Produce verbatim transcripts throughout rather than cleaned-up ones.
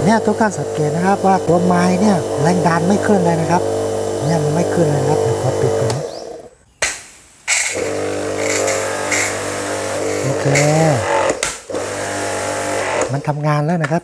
เนี่ยทุกท่านสังเกตนะครับว่าตัวไม้เนี่ยแรงดันไม่ขึ้นเลยนะครับเนี่ยมันไม่ขึ้นเลยนะครับเดี๋ยวขอปิดก่อนนะโอเคมันทำงานแล้วนะครับ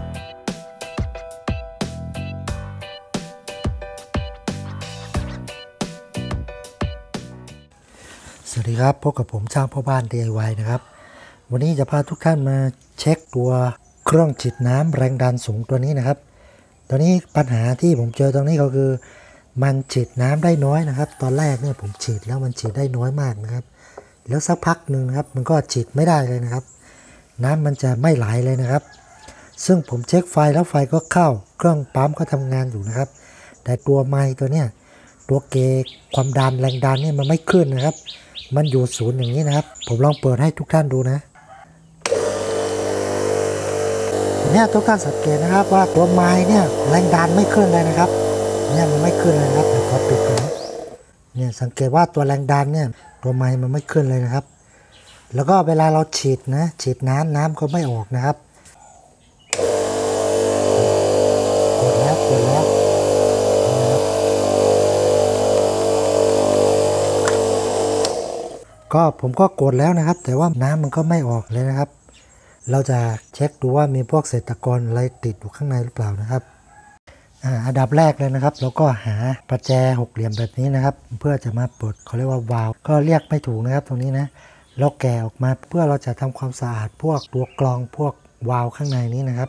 สวัสดีครับพบกับผมช่างพ่อบ้าน ดี ไอ วาย นะครับวันนี้จะพาทุกท่านมาเช็คตัวเครื่องฉีดน้ำแรงดันสูงตัวนี้นะครับตัวนี้ปัญหาที่ผมเจอตรงนี้ก็คือมันฉีดน้ำได้น้อยนะครับตอนแรกเนี่ยผมฉีดแล้วมันฉีดได้น้อยมากนะครับแล้วสักพักหนึ่งนะครับมันก็ฉีดไม่ได้เลยนะครับน้ำมันจะไม่ไหลเลยนะครับซึ่งผมเช็คไฟแล้วไฟก็เข้าเครื่องปั๊มก็ทำงานอยู่นะครับแต่ตัวไมค์ตัวเนี้ยตัวเกจความดันแรงดันเนี่ยมันไม่ขึ้นนะครับมันอยู่ศูนย์อย่างนี้นะครับผมลองเปิดให้ทุกท่านดูนะเนี่ยทุกท่านสังเกตนะครับว่าตัวไม้เนี่ยแรงดันไม่ขึ้นเลยนะครับเนี่ยมันไม่ขึ้นเลยนะครับเดี๋ยวขอปิดก่อนนะเนี่ยสังเกตว่าตัวแรงดันเนี่ยตัวไม้มันไม่ขึ้นเลยนะครับแล้วก็เวลาเราฉีดนะฉีดน้ำน้ำก็ไม่ออกนะครับกดแล้วกดแล้วก็ผมก็กดแล้วนะครับแต่ว่าน้ำมันก็ไม่ออกเลยนะครับเราจะเช็คดูว่ามีพวกเศษตะกอนอะไรติดอยู่ข้างในหรือเปล่านะครับอ่าอันดับแรกเลยนะครับเราก็หาประแจหกเหลี่ยมแบบนี้นะครับเพื่อจะมาเปิดเขาเรียกว่าวาล์วก็เรียกไม่ถูกนะครับตรงนี้นะเราแกะออกมาเพื่อเราจะทำความสะอาดพวกตัวกรองพวกวาล์วข้างในนี้นะครับ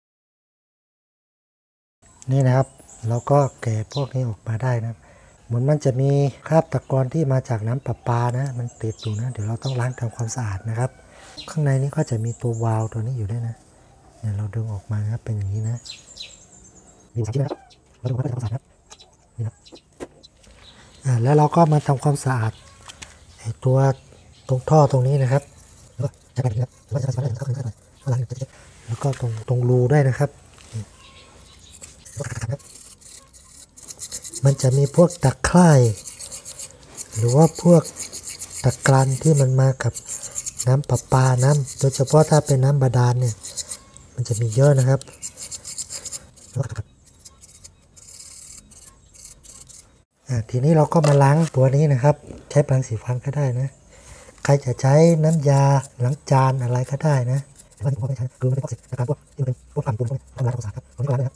นี่นะครับเราก็แกะพวกนี้ออกมาได้นะเหมือนมันจะมีคราบตะกอนที่มาจากน้ำประปานะมันติดอยู่นะเดี๋ยวเราต้องล้างทำความสะอาดนะครับข้างในนี้ก็จะมีตัววาล์วตัวนี้อยู่ด้วยนะเนี่ยเราดึงออกมาครับเป็นอย่างนี้นะมีสามชิ้นนะครับเราดึงออกมาทำความสะอาดครับนี่ครับอ่าแล้วเราก็มาทำความสะอาดไอ้ตัวตรงท่อตรงนี้นะครับแล้วก็ใช้แบบนี้ครับแล้วก็จะใช้แบบนี้เข้าไปเข้าไปเข้าล้างแล้วก็ตรงตรงรูด้วยนะครับมันจะมีพวกตะไคร่หรือว่าพวกตะกรันที่มันมากับน้ำประปาน้ำโดยเฉพาะถ้าเป็นน้ำบาดาลเนี่ยมันจะมีเยอะนะครับทีนี้เราก็มาล้างตัวนี้นะครับใช้แปรงสีฟันก็ได้นะใครจะใช้น้ำยาล้างจานอะไรก็ได้นะแต่ว่าที่ผมไม่ใช้คือมันเป็นพวกเศษตะกรันพวกที่มันเป็นพวกฝั่งปูนพวกนี้ต้องล้างทำความสะอาดครับผมก็ล้างนะครับ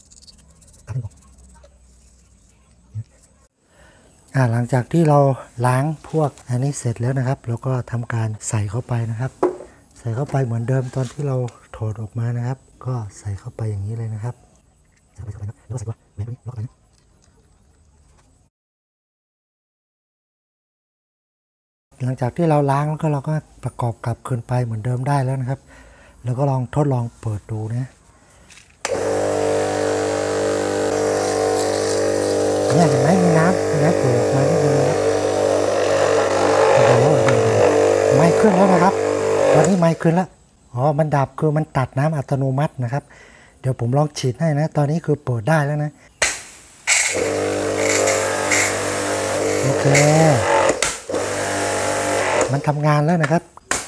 หลังจากที่เราล้างพวกอันนี้เสร็จแล้วนะครับเราก็ทำการใส่เข้าไปนะครับใส่เข้าไปเหมือนเดิมตอนที่เราถอดออกมานะครับก็ใส่เข้าไปอย่างนี้เลยนะครับใส่ไปใส่ไปแล้วก็ใส่ว่าแหวนนี้ล็อกไปนะหลังจากที่เราล้างแล้วก็เราก็ประกอบกลับคืนไปเหมือนเดิมได้แล้วนะครับแล้วก็ลองทดลองเปิดดูนะเนี่ยเห็นไหมมีน้ำมีน้ำเปิดออกมาที่นี่นะครับโอ้โหไม่ขึ้นแล้วนะครับตอนนี้ไม่ขึ้นแล้วอ๋อมันดับคือมันตัดน้ำอัตโนมัตินะครับเดี๋ยวผมลองฉีดให้นะตอนนี้คือเปิดได้แล้วนะโอเคมันทำงานแล้วนะครับ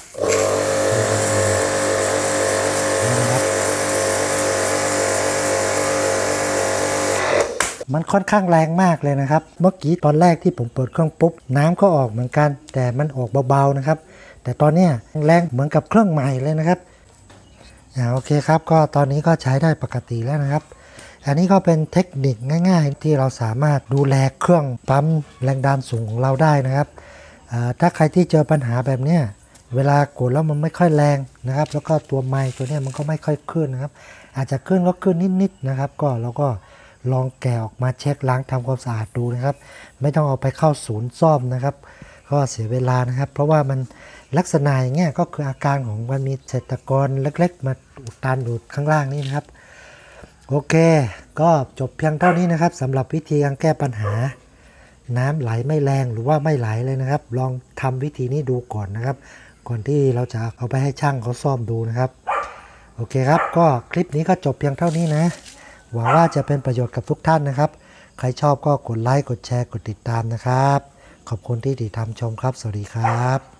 มันค่อนข้างแรงมากเลยนะครับเมื่อกี้ตอนแรกที่ผมเปิดเครื่องปุ๊บน้ำก็ออกเหมือนกันแต่มันออกเบาๆนะครับแต่ตอนนี้แรงเหมือนกับเครื่องใหม่เลยนะครับอ่าโอเคครับก็ตอนนี้ก็ใช้ได้ปกติแล้วนะครับอันนี้ก็เป็นเทคนิคง่ายๆที่เราสามารถดูแลเครื่องปั๊มแรงดันสูงของเราได้นะครับถ้าใครที่เจอปัญหาแบบนี้เวลากดแล้วมันไม่ค่อยแรงนะครับแล้วก็ตัวไมค์ตัวนี้มันก็ไม่ค่อยขึ้นนะครับอาจจะขึ้นก็ขึ้นนิดๆนะครับก็เราก็ลองแกะออกมาเช็คล้างทำความสะอาดดูนะครับไม่ต้องเอาไปเข้าศูนย์ซ่อมนะครับก็เสียเวลานะครับเพราะว่ามันลักษณะอย่างเงี้ยก็คืออาการของมันมีเศษตะกอนเล็กๆมาอุดตันอยู่ข้างล่างนี่นะครับโอเคก็จบเพียงเท่านี้นะครับสำหรับวิธีการแก้ปัญหาน้ำไหลไม่แรงหรือว่าไม่ไหลเลยนะครับลองทำวิธีนี้ดูก่อนนะครับก่อนที่เราจะเอาไปให้ช่างเขาซ่อมดูนะครับโอเคครับก็คลิปนี้ก็จบเพียงเท่านี้นะหวังว่าจะเป็นประโยชน์กับทุกท่านนะครับใครชอบก็กดไลค์กดแชร์กดติดตามนะครับขอบคุณที่ติดตามชมครับสวัสดีครับ